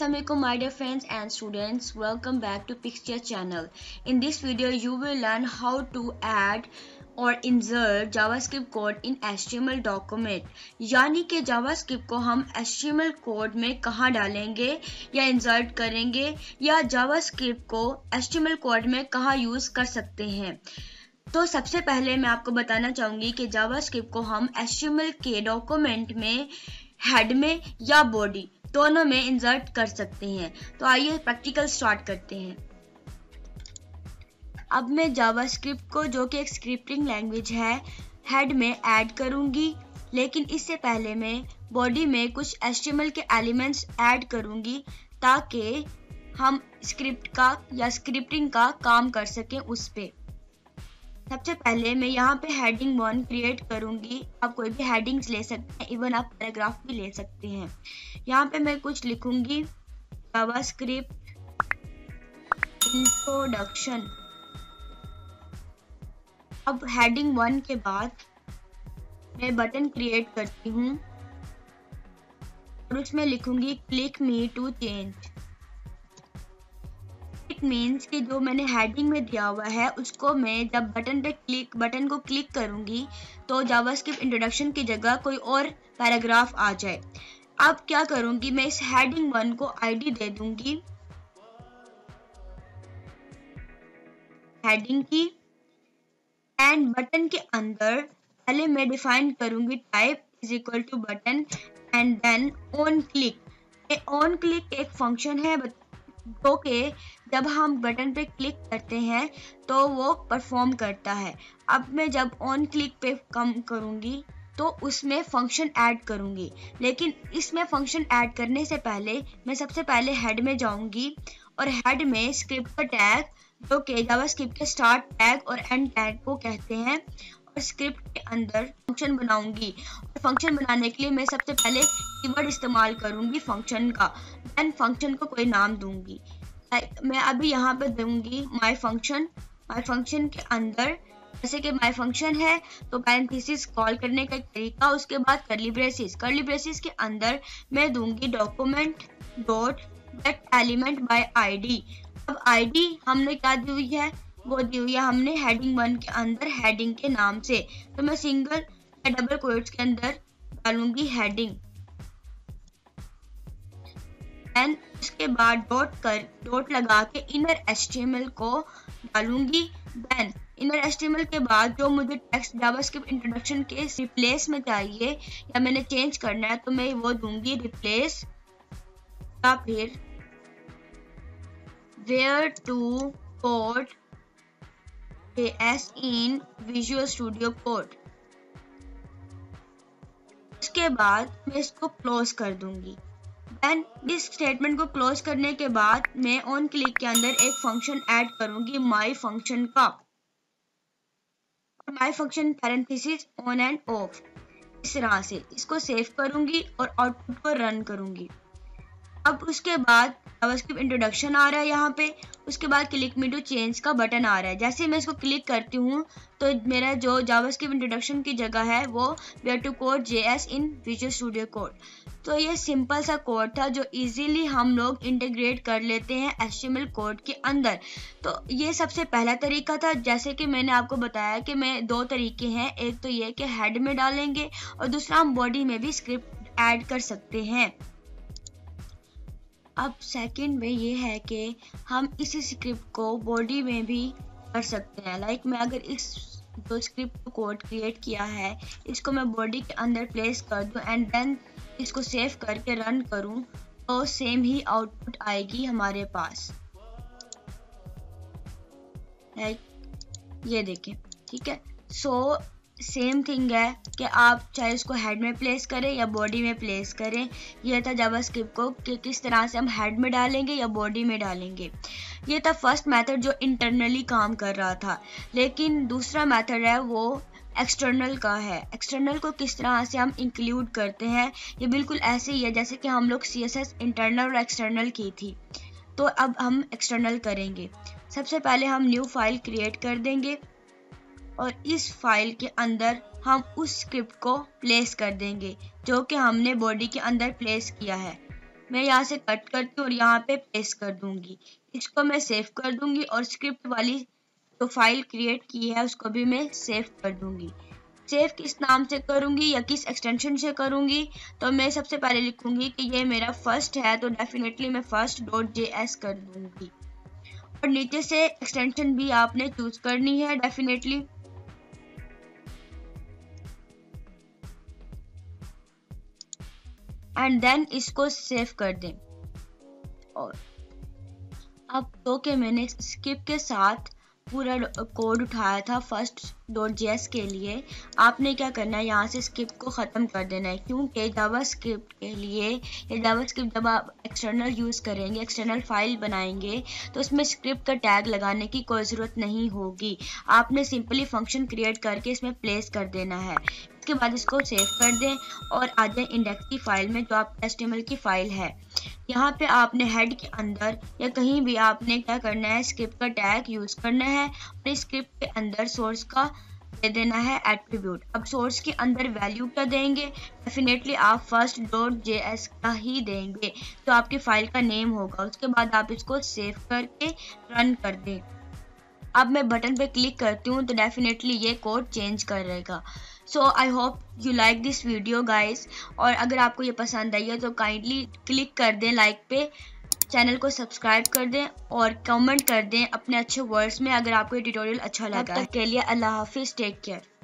Assalamualaikum my dear friends and students, welcome back to Pixture channel. In this video you will learn how to add or insert JavaScript code in HTML document. यानी कि JavaScript को हम HTML code में कहाँ डालेंगे या insert करेंगे या JavaScript को HTML कोड में कहाँ यूज कर सकते हैं। तो सबसे पहले मैं आपको बताना चाहूंगी कि JavaScript को हम HTML के डॉक्यूमेंट में हेड में या बॉडी दोनों में इंसर्ट कर सकते हैं। तो आइए प्रैक्टिकल स्टार्ट करते हैं। अब मैं जावास्क्रिप्ट को, जो कि एक स्क्रिप्टिंग लैंग्वेज है, हेड में ऐड करूंगी, लेकिन इससे पहले मैं बॉडी में कुछ HTML के एलिमेंट्स ऐड करूंगी ताकि हम स्क्रिप्ट का या स्क्रिप्टिंग का काम कर सकें उस पे। सबसे पहले मैं यहाँ पे हेडिंग 1 क्रिएट करूंगी। आप कोई भी हेडिंग्स ले सकते हैं, इवन आप पैराग्राफ भी ले सकते हैं। यहाँ पे मैं कुछ लिखूंगी, जावास्क्रिप्ट इंट्रोडक्शन। अब हेडिंग 1 के बाद मैं बटन क्रिएट करती हूँ और उसमें लिखूंगी click me to change. It means कि जो मैंने हेडिंग में दिया हुआ है उसको मैं जब बटन को क्लिक करूंगी तो जावास्क्रिप्ट इंट्रोडक्शन की जगह कोई और पैराग्राफ आ जाए। अब क्या करूंगी, मैं इस हेडिंग 1 को आईडी दे दूंगी हेडिंग की, एंड बटन के अंदर पहले मैं डिफाइन करूंगी type is equal to button and then on click. On click एक फंक्शन है जो कि जब हम बटन पे क्लिक करते हैं तो वो परफॉर्म करता है। अब मैं जब ऑन क्लिक पे कम करूंगी तो उसमें फंक्शन ऐड करूंगी, लेकिन इसमें फंक्शन ऐड करने से पहले मैं सबसे पहले हेड में जाऊंगी और हेड में स्क्रिप्ट का टैग, जो कि जावास्क्रिप्ट के स्टार्ट टैग और एंड टैग को कहते हैं, और स्क्रिप्ट के अंदर फंक्शन बनाऊंगी। और फंक्शन बनाने के लिए मैं सबसे पहले कीवर्ड इस्तेमाल करूंगी फंक्शन का, देन फंक्शन को कोई नाम दूंगी। मैं अभी यहाँ पे दूंगी माय फंक्शन के अंदर, जैसे कि माय फंक्शन है तो पैरेंथेसिस कॉल करने का एक तरीका, उसके बाद कर्ली ब्रेसिस के अंदर मैं दूंगी document dot get element by ID. अब आईडी हमने क्या दी हुई है, वो दी हुई है हमने हेडिंग 1 के अंदर हेडिंग के नाम से, तो मैं सिंगल या डबल कोट्स के अंदर डालूंगी हेडिंग, एंड उसके बाद डॉट लगा के इनर HTML को डालूंगी। देन इनर HTML के बाद जो मुझे टेक्स्ट जावास्क्रिप्ट इंट्रोडक्शन के रिप्लेस में चाहिए या मैंने चेंज करना है तो मैं वो दूंगी रिप्लेस, या फिर where to code JS in Visual Studio Code. उसके बाद मैं इसको क्लोज कर दूंगी। देन इस स्टेटमेंट को क्लोज करने के बाद मैं ऑन क्लिक के अंदर एक फंक्शन ऐड करूंगी माय फंक्शन का, my function parenthesis on and off. इस तरह से इसको सेव करूंगी और आउटपुट को रन करूंगी। अब उसके बाद जावास्क्रिप्ट इंट्रोडक्शन आ रहा है यहाँ पे, उसके बाद क्लिक मी टू चेंज का बटन आ रहा है। जैसे मैं इसको क्लिक करती हूँ तो मेरा जो जावास्क्रिप्ट इंट्रोडक्शन की जगह है वो where to code JS in Visual Studio Code. तो ये सिंपल सा कोड था जो इजीली हम लोग इंटीग्रेट कर लेते हैं HTML कोड के अंदर। तो ये सबसे पहला तरीका था। जैसे कि मैंने आपको बताया कि मैं दो तरीके हैं, एक तो ये कि हेड में डालेंगे और दूसरा हम बॉडी में भी स्क्रिप्ट ऐड कर सकते हैं। अब सेकंड में ये है कि हम इसी स्क्रिप्ट को बॉडी में भी कर सकते हैं। लाइक मैं अगर इस जो स्क्रिप्ट कोड क्रिएट किया है इसको मैं बॉडी के अंदर प्लेस कर दूं एंड देन इसको सेव करके रन करूं तो सेम ही आउटपुट आएगी हमारे पास। लाइक ये देखें, ठीक है। सो सेम थिंग है कि आप चाहे उसको हेड में प्लेस करें या बॉडी में प्लेस करें। यह था जावास्क्रिप्ट को कि किस तरह से हम हेड में डालेंगे या बॉडी में डालेंगे। ये था फर्स्ट मेथड जो इंटरनली काम कर रहा था, लेकिन दूसरा मेथड है वो एक्सटर्नल का है। एक्सटर्नल को किस तरह से हम इंक्लूड करते हैं, ये बिल्कुल ऐसे ही है जैसे कि हम लोग CSS इंटरनल और एक्सटर्नल की थी। तो अब हम एक्सटर्नल करेंगे। सबसे पहले हम न्यू फाइल क्रिएट कर देंगे और इस फाइल के अंदर हम उस स्क्रिप्ट को प्लेस कर देंगे जो कि हमने बॉडी के अंदर प्लेस किया है। मैं यहाँ से कट करती हूँ और यहाँ पे पेस्ट कर दूंगी। इसको मैं सेव कर दूंगी और स्क्रिप्ट वाली जो फाइल क्रिएट की है उसको भी मैं सेव कर दूंगी। सेव किस नाम से करूंगी या किस एक्सटेंशन से करूंगी, तो मैं सबसे पहले लिखूंगी कि ये मेरा फर्स्ट है, तो डेफिनेटली मैं first.js कर दूंगी। और नीचे से एक्सटेंशन भी आपने चूज करनी है डेफिनेटली। एंड देन इसको सेव कर दें। और अब तो कि मैंने स्किप के साथ पूरा कोड उठाया था first.js के लिए, आपने क्या करना है, यहाँ से स्किप को ख़त्म कर देना है, क्योंकि जावास्क्रिप्ट के लिए या जावास्क्रिप्ट जब आप एक्सटर्नल यूज़ करेंगे, एक्सटर्नल फाइल बनाएंगे, तो उसमें स्क्रिप्ट का टैग लगाने की कोई ज़रूरत नहीं होगी। आपने सिंपली फंक्शन क्रिएट करके इसमें प्लेस कर देना है। इसके बाद इसको सेव कर दें और आ जाए इंडेक्स की फाइल में, जो आप HTML की फाइल है। यहाँ पे आपने हेड के अंदर या कहीं भी आपने क्या करना है, स्क्रिप्ट का टैग यूज करना है और इस स्क्रिप्ट के अंदर सोर्स का दे देना है एट्रीब्यूट। अब सोर्स के अंदर वैल्यू क्या देंगे, डेफिनेटली आप first.js का ही देंगे, तो आपकी फाइल का नेम होगा। उसके बाद आप इसको सेव करके रन कर दें। अब मैं बटन पे क्लिक करती हूँ तो डेफिनेटली ये कोड चेंज करेगा। So I hope you like this video guys, और अगर आपको ये पसंद आई है तो काइंडली क्लिक कर दें लाइक पे, चैनल को सब्सक्राइब कर दें और कमेंट कर दें अपने अच्छे वर्ड्स में अगर आपको ये ट्यूटोरियल अच्छा लगा। तब तक के लिए अल्लाह हाफिज़, टेक केयर।